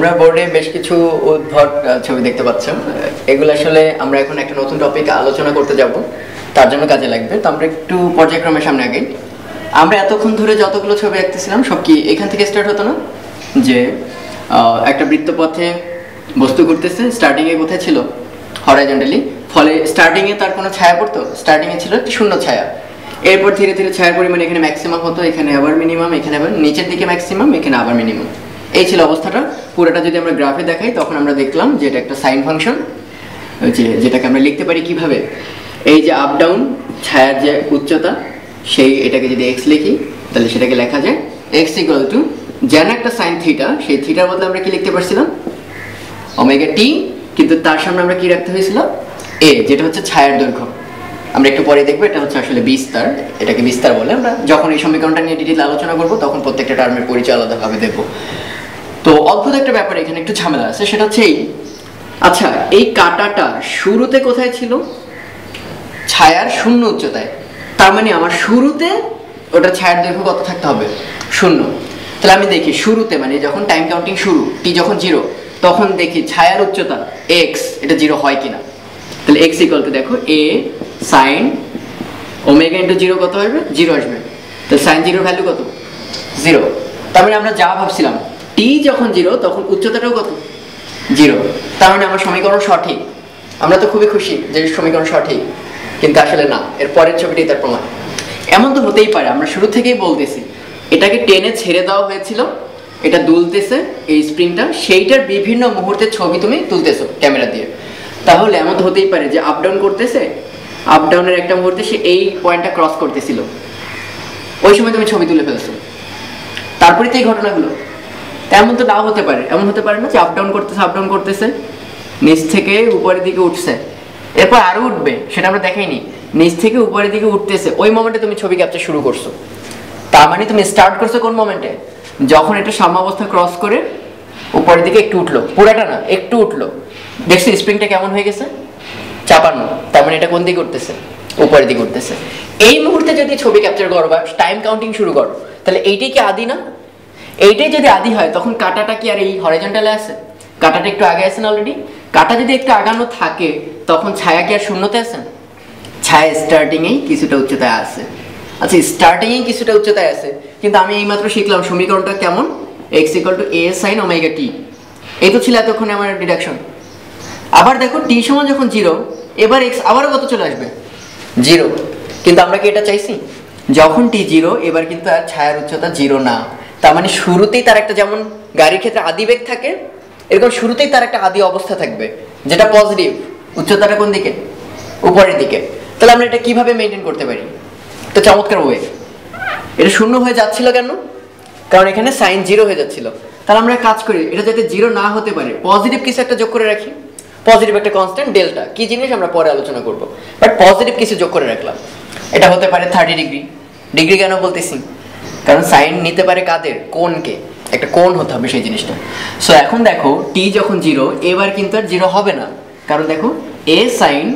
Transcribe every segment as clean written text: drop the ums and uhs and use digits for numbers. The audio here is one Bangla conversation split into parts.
তোমরা বোর্ডে বেশ কিছু উদ্ভট ছবি দেখতে পাচ্ছ। এগুলো আসলে আমরা এখন একটা নতুন টপিক আলোচনা করতে যাব, তার জন্য কাজে লাগবে। তো আমরা একটু পর্যায়ক্রমে সামনে আগে, আমরা এতক্ষণ ধরে যতগুলো ছবি আঁকতেছিলাম সব কি এখান থেকে স্টার্ট হতো না? যে একটা বৃত্তপথে বস্তু ঘুরতেছে, স্টার্টিংয়ে কোথায় ছিল? হরাইজন্টালি। ফলে স্টার্টিংয়ে তার কোনো ছায়া পড়তো? স্টার্টিংয়ে ছিল একটি শূন্য ছায়া। এরপর ধীরে ধীরে ছায়ার পরিমাণ এখানে ম্যাক্সিমাম হতো, এখানে আবার মিনিমাম, এখানে আবার নিচের দিকে ম্যাক্সিমাম, এখানে আবার মিনিমাম। এই ছিল অবস্থাটা। পুরোটা যদি আমরা গ্রাফে দেখাই তখন আমরা দেখলাম যে এটা একটা সাইন ফাংশন, যেটাকে আমরা লিখতে পারি কিভাবে? এই যে আপ ডাউন ছায়ার যে উচ্চতা, সেই এটাকে যদি এক্স লিখি তাহলে সেটাকে লেখা যায় এক্স ইকুয়াল টু যেন একটা সাইন থিটা, সেই থিটার বদলে আমরা কি লিখতে পারছিলাম? Omega t. কিন্তু তার সামনে আমরা কি রাখতে হয়েছিল? এ, যেটা হচ্ছে ছায়ার দৈর্ঘ্য। আমরা একটু পরে দেখবো এটা হচ্ছে আসলে বিস্তার, এটাকে বিস্তার বলে। আমরা যখন এই সমীকরণটা নিয়ে ডিটেইল আলোচনা করবো তখন প্রত্যেকটা টার্মের পরিচয় আলাদাভাবে দেখবো। তো অদ্ভুত একটা ব্যাপার এখানে একটু ঝামেলা আছে, সেটা হচ্ছে এই, আচ্ছা এই কাঁটাটা শুরুতে কোথায় ছিল? ছায়ার শূন্য উচ্চতায়। তার মানে আমার শুরুতে ওটা ছায়ার দৈর্ঘ্য কত থাকতে হবে? শূন্য। তাহলে আমি দেখি শুরুতে, মানে যখন টাইম কাউন্টিং শুরু, টি যখন 0, তখন দেখি ছায়ার উচ্চতা এক্স, এটা 0 হয় কিনা। তাহলে এক্স ইকুয়াল টু দেখো এ সাইন ওমেগা ইন্টু 0 কত আসবে? 0 আসবে। তাহলে সাইন 0 ভ্যালু কত? 0। তার মানে আমরা যা ভাবছিলাম টি যখন 0 তখন উচ্চতাটাও কত? 0। তার মানে আমার সমীকরণ সঠিক। আমরা তো খুবই খুশি যে সমীকরণ সঠিক, কিন্তু আসলে না। এর পরের ছবিটাই তার প্রমাণ। এমন তো হতেই পারে, আমরা শুরু থেকেই বলতেছি এটাকে টেনে ছেড়ে দেওয়া হয়েছিল, এটা দুলতেছে এই স্প্রিংটা, সেইটার বিভিন্ন মুহূর্তের ছবি তুমি তুলতেছো ক্যামেরা দিয়ে। তাহলে এমন তো হতেই পারে যে আপ ডাউন করতেছে, আপ ডাউনের একটা মুহূর্তে সে এই পয়েন্টটা ক্রস করতেছিল, ওই সময় তুমি ছবি তুলে ফেলছো, তারপরে তো এই ঘটনাগুলো। তেমন তো নাও হতে পারে, এমন হতে পারে না যে আপ ডাউন করতেছে, নিচ থেকে উপরের দিকে উঠছে, এরপর আরো উঠবে, সেটা আমরা দেখাইনি। নিচ থেকে উপরের দিকে উঠতেছে, ওই মোমেন্টে তুমি ছবি ক্যাপচার শুরু করছো। তার মানে তুমি স্টার্ট করছো কোন মোমেন্টে? যখন এটা সাম্যাবস্থা ক্রস করে উপরের দিকে একটু উঠলো, পুরাটা না, একটু উঠলো, দেখছি স্প্রিংটা কেমন হয়ে গেছে? চাপানো। তার মানে এটা কোন দিকে উঠতেছে? উপরের দিকে উঠতেছে। এই মুহূর্তে যদি ছবি ক্যাপচার করো বা টাইম কাউন্টিং শুরু করো, তাহলে এইটাই কি আদি না? এইটাই যদি আদি হয় তখন কাঁটাটা কি আর এই হরাইজন্টালে আছে? কাঁটাটা একটু আগে আছে না অলরেডি? কাঁটা যদি একটু আগানো থাকে তখন ছায়া কি আর শূন্যতে আছে? ছায়া স্টার্টিংয়েই কিছুটা উচ্চতায় আছে। আচ্ছা স্টার্টিংয়েই কিছুটা উচ্চতায় আছে, কিন্তু আমি এইমাত্র শিখলাম সমীকরণটা কেমন? X equal to a sine omega t. এই তো ছিল এতক্ষণে আমার ডিডাকশন। আবার দেখো টি সমান যখন 0, এবার এক্স আবারও কত চলে আসবে? 0। কিন্তু আমরা কি এটা চাইছি? যখন টি 0, এবার কিন্তু আর ছায়ার উচ্চতা 0 না। তার মানে শুরুতেই তার একটা, যেমন গাড়ির ক্ষেত্রে আদি বেগ থাকে, এরকম শুরুতেই তার একটা আদি অবস্থা থাকবে যেটা পজিটিভ, উচ্চতাটা কোন দিকে? উপরের দিকে। তাহলে আমরা এটা কিভাবে মেনটেন করতে পারি? তো চমৎকার ওয়ে। এটা শূন্য হয়ে যাচ্ছিল কেন? কারণ এখানে সাইন 0 হয়ে যাচ্ছিল। তাহলে আমরা কাজ করি, এটা যাতে 0 না হতে পারে পজিটিভ কিছু একটা যোগ করে রাখি। পজিটিভ একটা কনস্ট্যান্ট ডেল্টা, কি জিনিস আমরা পরে আলোচনা করব, বাট পজিটিভ কিছু যোগ করে রাখলাম। এটা হতে পারে 30 ডিগ্রি। ডিগ্রি কেন বলতেছি? কারণ সাইন নিতে পারে কাদের? কোণকে। একটা কোণ হতে হবে সেই জিনিসটা। সো এখন দেখো টি যখন 0, এবার কিন্তু আর 0 হবে না, কারণ দেখো এ সাইন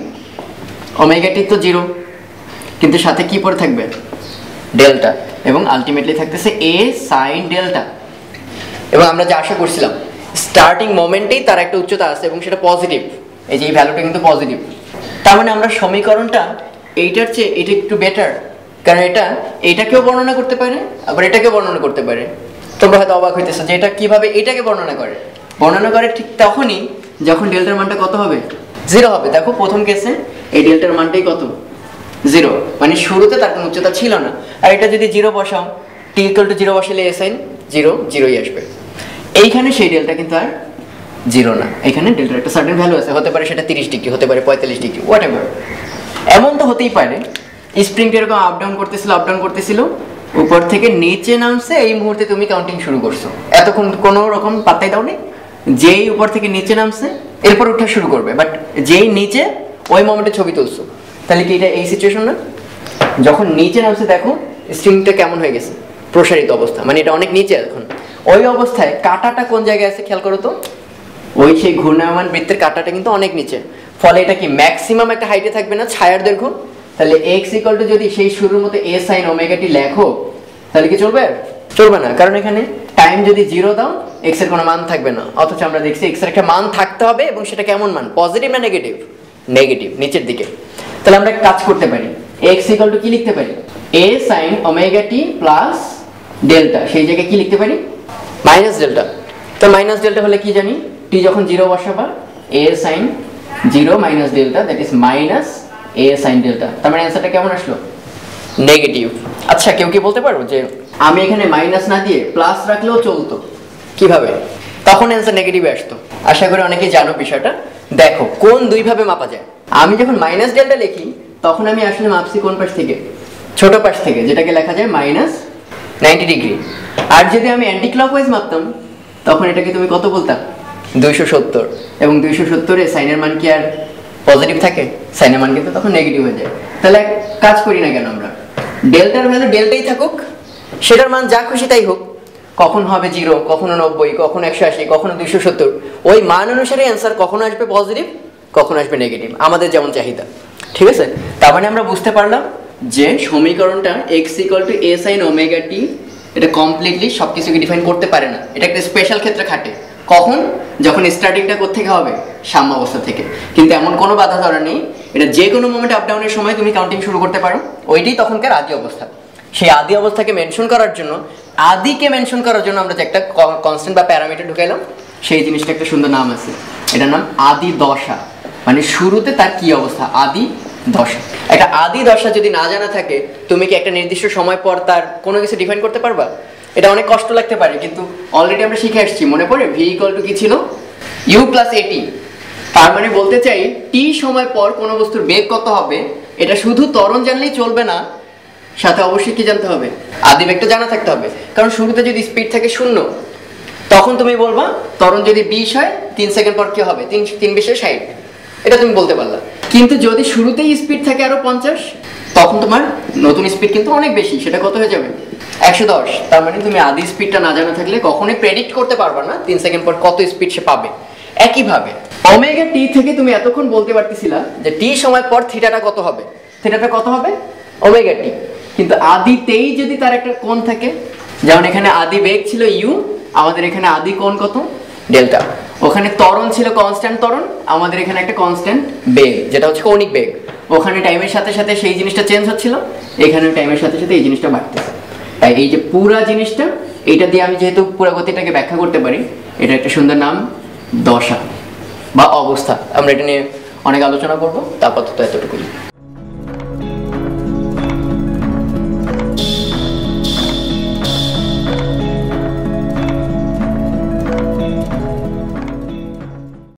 ওমেগা টি তো 0, কিন্তু সাথে কি পড়ে থাকবে? ডেল্টা, এবং আলটিমেটলি থাকতেছে এ সাইন ডেল্টা। এবং আমরা যা আশা করছিলাম স্টার্টিং মোমেন্টেই তার একটা উচ্চতা আছে এবং সেটা পজিটিভ, এই যে এই ভ্যালুটা কিন্তু পজিটিভ। তার মানে আমরা সমীকরণটা এইটার চেয়ে এটা একটু বেটার, কারণ এটাকেও বর্ণনা করতে পারে আবার এটাকেও বর্ণনা করতে পারে। তোমরা হয়তো অবাক হইতেছো যে এটা কিভাবে এটাকে বর্ণনা করে ঠিক তখনই যখন ডেল্টার মানটা কত হবে? 0 হবে। দেখো প্রথম কেসে এই ডেল্টার মানটাই কত? 0, মানে শুরুতে তার কোনো উচ্চতা ছিল না। আর এটা যদি 0 বসাও, টি ইকুয়াল টু 0 বসালে এ সাইন 0 0ই আসবে। এইখানে সেই ডেল্টা কিন্তু আর 0 না, এখানে ডেল্টার একটা সার্টেন ভ্যালু আছে, হতে পারে সেটা 30 ডিগ্রি, হতে পারে 45 ডিগ্রি, হোয়াট এভার। এমন তো হতেই পারে স্প্রিংটা এরকম আপ ডাউন করতেছিল, উপর থেকে নিচে নামছে, এই মুহূর্তে তুমি কাউন্টিং শুরু করছো, এতক্ষণ কোনো রকম পাত্তাই দাও নি। যেই উপর থেকে নিচে নামছে এরপর উঠা শুরু করবে, বাট যেই নিচে ওই মোমেন্টে ছবি তুলছো। তাহলে কি এটা এই সিচুয়েশন না? যখন নিচে নামছে দেখো স্প্রিংটা কেমন হয়ে গেছে? প্রসারিত অবস্থা, মানে এটা অনেক নিচে এখন। ওই অবস্থায় কাঁটাটা কোন জায়গায় আছে খেয়াল করো তো, ওই সেই ঘূর্ণায়মান বৃত্তের কাঁটাটা কিন্তু অনেক নিচে। ফলে এটা কি ম্যাক্সিমাম একটা হাইটে থাকবে না ছায়ার দৈর্ঘ্য? তাহলে এক্স ইকুয়াল টু যদি সেই শুরুর মতো এ সাইন ওমেগা টি লেখো, তাহলে কি চলবে? চলবে না, কারণ এখানে টাইম যদি 0 দাও x এর কোনো মান থাকবে না, অথচ আমরা দেখছি x এর একটা মান থাকতে হবে এবং সেটা কেমন মান, পজিটিভ না নেগেটিভ, নেগেটিভ নিচের দিকে। তাহলে আমরা কাজ করতে পারি, x কি লিখতে পারি, a sin omega t plus delta, সেই জায়গায় কি লিখতে পারি মাইনাস ডেল্টা। তো মাইনাস ডেল্টা হলে কি জানি, t যখন 0 বসাবা a sin 0 minus delta, that is minus a sin delta. তার মানে অ্যান্সারটা কেমন আসলো, নেগেটিভ। আচ্ছা কেউ কি বলতে পারো যে আমি এখানে মাইনাস না দিয়ে প্লাস রাখলেও চলতো, কিভাবে, তখন অ্যান্সার নেগেটিভ আসতো? আশা করি অনেকেই জানো বিষয়টা। দেখো কোন দুই ভাবে মাপা যায়। আমি যখন মাইনাস ডেল্টা লিখি তখন আমি আসলে মাপছি কোন পাশ থেকে, ছোট পাশ থেকে, যেটাকে লেখা যায় মাইনাস 90 ডিগ্রি। আর যদি আমি অ্যান্টি ক্লকওয়াইজ মাপতাম তখন এটাকে তুমি কত বলতাম, 270। এবং 270 এ সাইনের মান কি আর পজিটিভ থাকে, সাইনের মান কিন্তু তখন নেগেটিভ হয়ে যায়। তাহলে এক কাজ করি না কেন আমরা, ডেল্টার ভ্যালু ডেল্টাই থাকুক, সেটার মান যা খুশি তাই হোক, কখন হবে 0, কখনো 90, কখনো 180, কখনো 270, ওই মান অনুসারে অ্যান্সার কখনো আসবে পজিটিভ, কখনো আসবে নেগেটিভ, আমাদের যেমন চাহিদা। ঠিক আছে, তার মানে আমরা বুঝতে পারলাম যে সমীকরণটা x a sin omega t এটা কমপ্লিটলি সবকিছুকে ডিফাইন করতে পারে না, এটা একটা স্পেশাল ক্ষেত্রে খাটে। কখন, যখন স্টার্টিংটা কোত্থেকে হবে, সাম্য অবস্থা থেকে। কিন্তু এমন কোনো বাধা ধরা নেই, এটা যে কোনো মোমেন্ট আপ ডাউনের সময় তুমি কাউন্টিং শুরু করতে পারো, ওইটাই তখনকার আদি অবস্থা। সেই আদি অবস্থাকে মেনশন করার জন্য, আদিকে মেনশন করার জন্য আমরা যে একটা কনস্ট্যান্ট বা প্যারামিটার ঢুকাইলাম, সেই জিনিসটা একটা সুন্দর নাম আছে, এটার নাম আদি দশা। মানে শুরুতে তার কি অবস্থা, আদি দশা। একটা আদি দশা যদি না জানা থাকে, তুমি কি একটা নির্দিষ্ট সময় পর তার কোনো কিছু ডিফাইন করতে পারবা? এটা অনেক কষ্ট লাগতে পারে, কিন্তু অলরেডি আমরা শিখে আসছি, মনে পড়ে v কি ছিল, u প্লাস at। তার মানে বলতে চাই টি সময় পর কোনো বস্তুর বেগ কত হবে, এটা শুধু ত্বরণ জানলেই চলবে না, সাথে অবশ্যই কি জানতে হবে, আদি বেগটা জানা থাকতে হবে। কারণ শুরুতে যদি স্পিড থাকে 0, তখন তুমি বলবা ত্বরণ যদি 20 হয় 3 সেকেন্ড পর কি হবে, 3×20=60, এটা তুমি বলতে পারলা। কিন্তু যদি শুরুতেই স্পিড থাকে আরো 50, তখন তোমার নতুন স্পিড কিন্তু অনেক বেশি, সেটা কত হয়ে যাবে, 110। তার মানে তুমি আদি স্পিডটা না জানা থাকলে কখনোই প্রেডিক্ট করতে পারবা না 3 সেকেন্ড পর কত স্পিড সে পাবে। একইভাবে ওমেগা টি থেকে তুমি এতক্ষণ বলতে পারতেছিলা যে টি সময় পর থিটাটা কত হবে, থিটাটা কত হবে ওমেগা টি। কিন্তু আদিতেই যদি তার একটা কোণ থাকে, যেমন এখানে আদি বেগ ছিল ইউ, আমাদের এখানে আদি কোণ কত, ডেল্টা। ওখানে ত্বরণ ছিল কনস্ট্যান্ট ত্বরণ, আমাদের এখানে একটা কনস্ট্যান্ট বেগ যেটা হচ্ছে কৌণিক বেগ। ওখানে টাইমের সাথে সাথে সেই জিনিসটা চেঞ্জ হচ্ছিল, এখানে টাইমের সাথে সাথে এই জিনিসটা বাড়তেছে। তাই এই যে পুরা জিনিসটা, এইটা দিয়ে আমি যেহেতু পুরো গতিটাকে ব্যাখ্যা করতে পারি, এটা একটা সুন্দর নাম দশা বা অবস্থা। আমরা এটা নিয়ে অনেক আলোচনা করবো, আপাতত এতটুকুই।